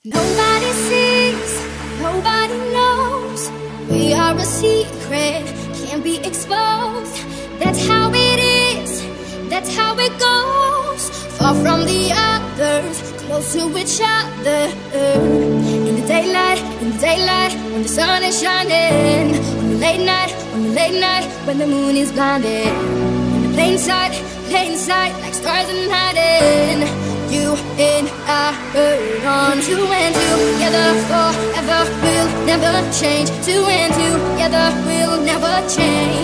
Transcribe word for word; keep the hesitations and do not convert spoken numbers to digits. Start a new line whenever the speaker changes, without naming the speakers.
Nobody sees, nobody knows. We are a secret, can't be exposed. That's how it is, that's how it goes. Far from the others, close to each other. In the daylight, in the daylight, when the sun is shining. On the late night, on the late night, when the moon is blinded. In the plain sight, plain sight, like stars in hiding. You and I burn on. Two and together forever, we'll never change. Two and together, we'll never change.